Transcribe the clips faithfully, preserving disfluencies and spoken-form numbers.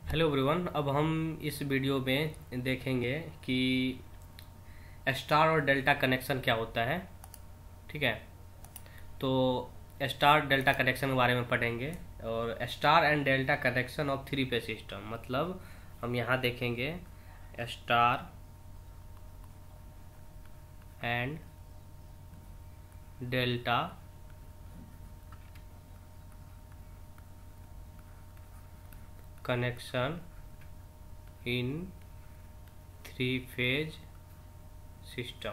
Hello everyone. अब हम इस वीडियो में देखेंगे कि स्टार और डेल्टा कनेक्शन क्या होता है। ठीक है, तो स्टार डेल्टा कनेक्शन के बारे में पढ़ेंगे और star and delta connection of three phase system, मतलब हम यहाँ देखेंगे star and delta connection in three phase system.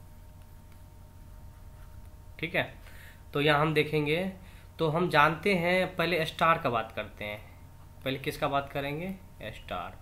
ठीक है, तो यहाँ हम देखेंगे। तो हम जानते हैं, पहले स्टार का बात करते हैं। पहले किसका बात करेंगे? स्टार।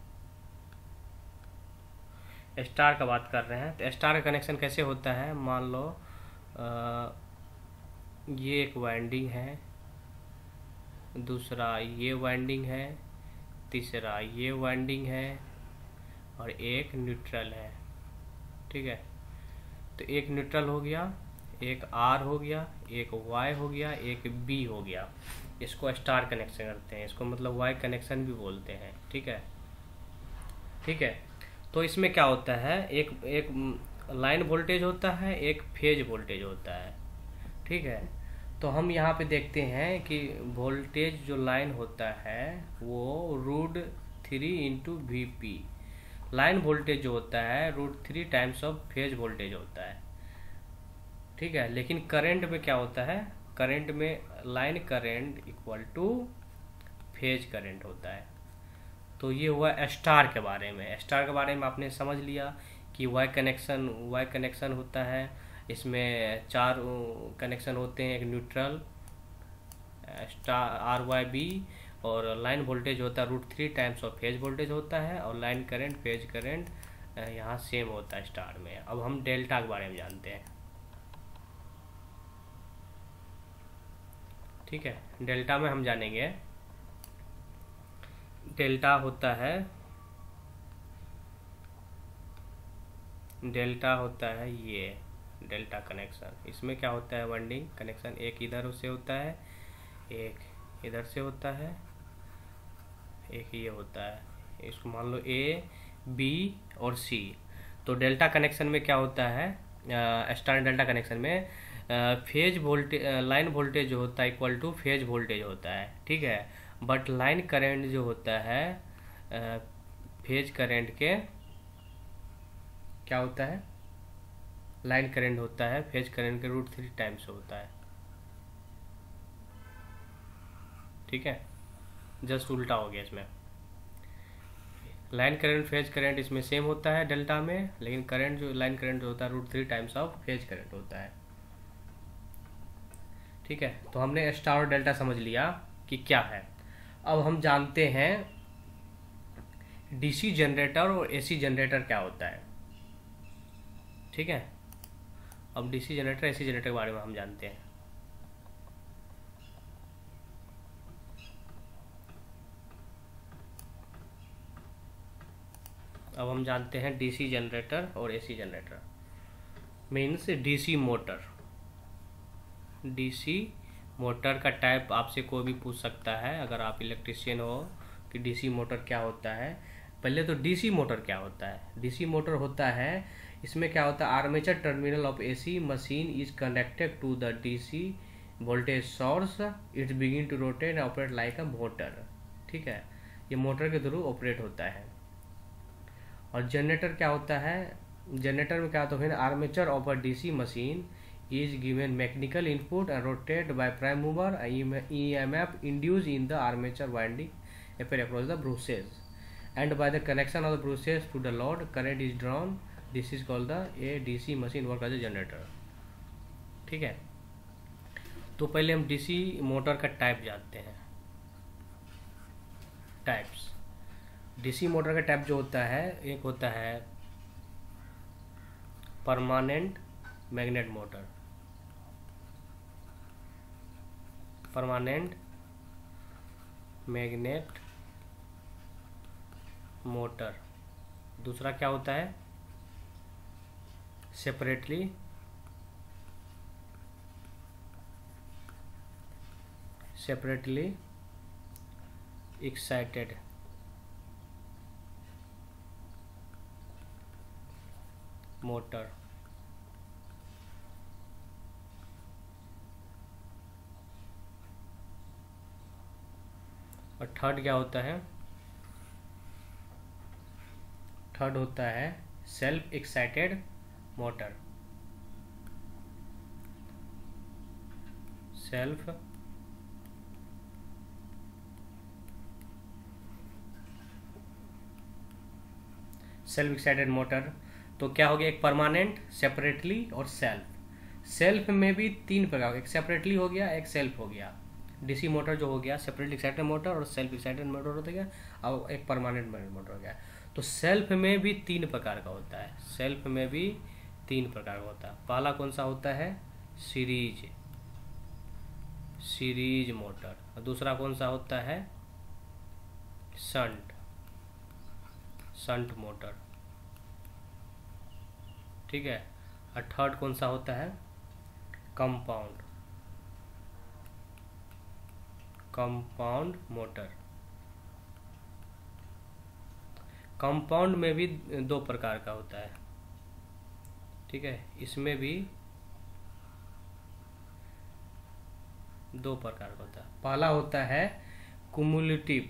स्टार का बात कर रहे हैं तो स्टार का कनेक्शन कैसे होता है? मान लो आ, ये एक वाइंडिंग है, दूसरा ये वाइंडिंग है, तीसरा ये वाइंडिंग है और एक न्यूट्रल है। ठीक है, तो एक न्यूट्रल हो गया, एक आर हो गया, एक वाई हो गया, एक बी हो गया। इसको स्टार कनेक्शन करते हैं, इसको मतलब वाई कनेक्शन भी बोलते हैं। ठीक है, ठीक है। तो इसमें क्या होता है, एक एक लाइन वोल्टेज होता है, एक फेज वोल्टेज होता है। ठीक है, तो हम यहाँ पे देखते हैं कि वोल्टेज जो लाइन होता है वो root three into V P, line voltage जो होता है root three times of phase voltage होता है। ठीक है, लेकिन करंट में क्या होता है? करंट में line current equal to phase current होता है। तो ये हुआ स्टार के बारे में। स्टार के बारे में आपने समझ लिया कि वाई कनेक्शन वाई कनेक्शन होता है, इसमें चार कनेक्शन होते हैं, एक neutral, star, R Y B, और लाइन वोल्टेज होता है root three times of phase voltage होता है, और लाइन करंट फेज करंट यहाँ सेम होता है स्टार में। अब हम डेल्टा के बारे में जानते हैं। ठीक है, डेल्टा में हम जानेंगे, डेल्टा होता है डेल्टा होता है ये डेल्टा कनेक्शन। इसमें क्या होता है? वाइंडिंग कनेक्शन, एक इधर से होता है, एक इधर से होता है, एक ये होता है। इसको मान लो ए, बी और सी। तो डेल्टा कनेक्शन में क्या होता है? स्टार डेल्टा कनेक्शन में फेज वोल्टेज, लाइन वोल्टेज जो होता है इक्वल टू फेज वोल्टेज होता है। ठीक है, बट लाइन करंट जो होता है फेज करंट के क्या होता है? लाइन करंट होता है फेज करंट के रूट थ्री टाइम्स होता है। ठीक है, जस्ट उल्टा हो गया इसमें। लाइन करंट फेज करंट इसमें सेम होता है डेल्टा में, लेकिन करंट जो लाइन करंट जो होता है root three times of phase current होता है। ठीक है, तो हमने स्टार और डेल्टा समझ लिया कि क्या है। अब हम जानते हैं डीसी जनरेटर और एसी जनरेटर क्या होता है। ठीक है, अब डीसी जनरेटर एसी जनरेटर के बारे में हम जानते हैं। अब हम जानते हैं डीसी जनरेटर और AC generator. Means DC motor. DC motor का टाइप आपसे कोई भी पूछ सकता है अगर आप इलेक्ट्रिशियन हो कि डीसी मोटर क्या होता है। पहले तो डीसी मोटर क्या होता है? डीसी मोटर होता है, इसमें क्या होता है? Armature terminal of AC machine is connected to the DC voltage source, it's begin to rotate operate like a motor. ठीक है, ये मोटर के थ्रू ऑपरेट होता है। और जनरेटर क्या होता है? जनरेटर में क्या होता है? Armature of a DC machine is given mechanical input and rotated by prime mover, E M F induced in the armature winding appear across the brushes, and by the connection of the brushes to the load current is drawn. This is called the a D C machine work as a generator. ठीक है, तो पहले हम DC motor का type जानते हैं। Types, DC motor का type जो होता है, एक होता है permanent magnet motor, permanent magnet motor. दूसरा क्या होता है? Separately separately excited motor. और थर्ड क्या होता है? थर्ड होता है self excited motor. Self self excited motor. तो क्या हो गया? एक परमानेंट, सेपरेटली और सेल्फ। सेल्फ में भी तीन प्रकार, एक सेपरेटली हो गया, एक सेल्फ हो गया। डीसी मोटर जो हो गया सेपरेटली एक्साइटेड मोटर और सेल्फ एक्साइटेड मोटर होता गया, अब एक परमानेंट मोटर हो गया। तो सेल्फ में भी तीन प्रकार का होता है। सेल्फ में भी तीन प्रकार का होता है। पहला कौन सा होता है? Series series motor. और दूसरा कौन सा होता है? Shunt shunt motor. ठीक है। और थर्ड कौन सा होता है? Compound compound motor. कंपाउंड में भी दो प्रकार का होता है। ठीक है, इसमें भी दो प्रकार का होता है। पहला होता है cumulative,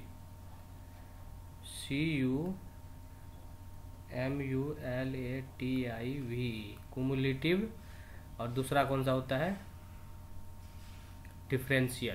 C U M U L A T I V, cumulative. और दूसरा कौन सा होता है? डिफरेंशियल।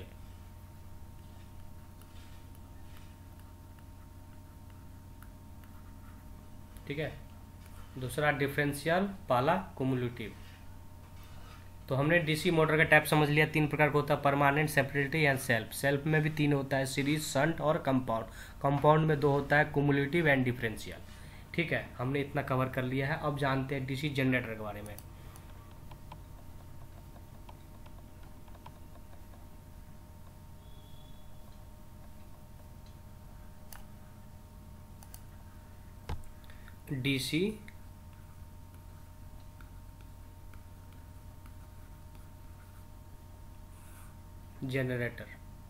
ठीक है, दूसरा डिफरेंशियल, पहला कुमुलेटिव। तो हमने डीसी मोटर का टाइप समझ लिया, तीन प्रकार का होता है, permanent, separately and self. Self में भी तीन होता है, सीरीज, शंट और कंपाउंड। कंपाउंड में दो होता है, कुमुलेटिव एंड डिफरेंशियल। ठीक है, हमने इतना कवर कर लिया है। अब जानते हैं डीसी जनरेटर के बारे में। डीसी जनरेटर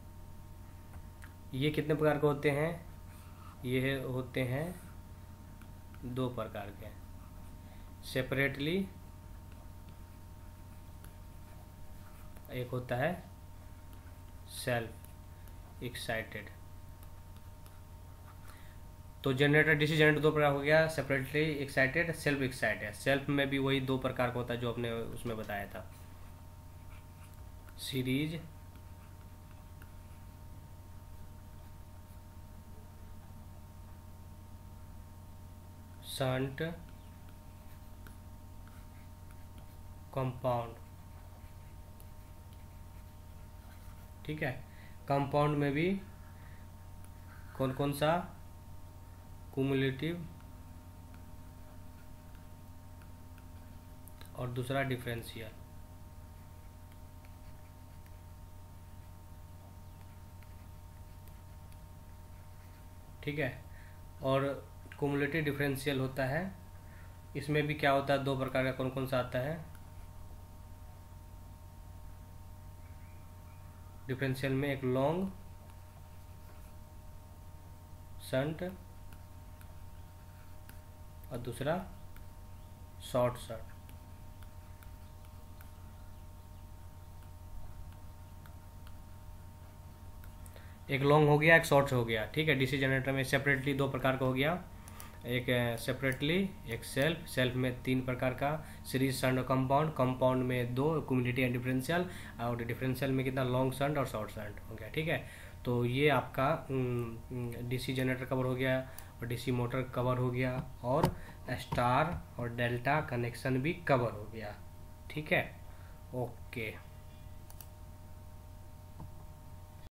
ये कितने प्रकार के होते हैं? ये होते हैं दो प्रकार के, सेपरेटली, एक होता है सेल्फ एक्साइटेड। तो जनरेटर, डीसी जनरेटर दो प्रकार हो गया, separately excited, self excited. Self में भी वही दो प्रकार का होता है जो आपने उसमें बताया था, सीरीज शंट कंपाउंड। ठीक है, कंपाउंड में भी कौन कौन सा? कुमुलेटिव और दूसरा डिफरेंशियल। ठीक है, और कुमुलेटिव डिफरेंशियल होता है, इसमें भी क्या होता है? दो प्रकार का, कौन कौन सा आता है? डिफरेंशियल में एक लॉन्ग शंट और दूसरा शॉर्ट शंट। एक लॉन्ग हो गया, एक शॉर्ट हो गया। ठीक है, डीसी जनरेटर में सेपरेटली दो प्रकार का हो गया, एक सेपरेटली, एक सेल्फ। सेल्फ में तीन प्रकार का, सीरीज, शंट और कंपाउंड। कंपाउंड में दो, कुमुलेटिव एंड डिफरेंशियल। और डिफरेंशियल में कितना? लॉन्ग शंट और शॉर्ट शंट हो गया। ठीक है, तो ये आपका डीसी जनरेटर कवर हो गया और डीसी मोटर कवर हो गया और स्टार और डेल्टा कनेक्शन भी कवर हो गया। ठीक है, ओके।